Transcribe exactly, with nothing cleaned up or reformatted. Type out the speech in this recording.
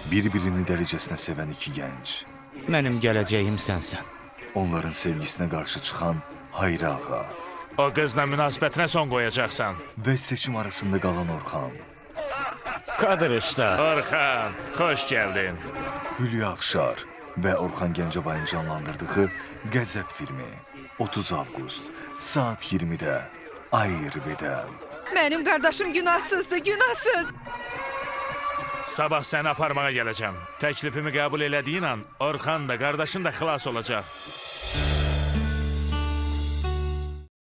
Bir-birini dəlicəsinə sevən iki gənc. Mənim gələcəyim sənsən. Onların sevgisinə qarşı çıxan Hayri ağa. O qızla münasibətinə son qoyacaqsan. Və seçim arasında qalan Orxan. Qadir usta. Orxan, xoş gəldin. Hülya Afşar və Orxan Gəncebay'ın canlandırdığı Qəzəb filmi. otuz avqust, saat iyirmidə. Ayrı bedəl. Mənim qardaşım günahsızdır, günahsız. Sabah səni aparmağa gələcəm. Təklifimi qəbul elədiyin an Orxan da, qardaşın da xilas olacaq.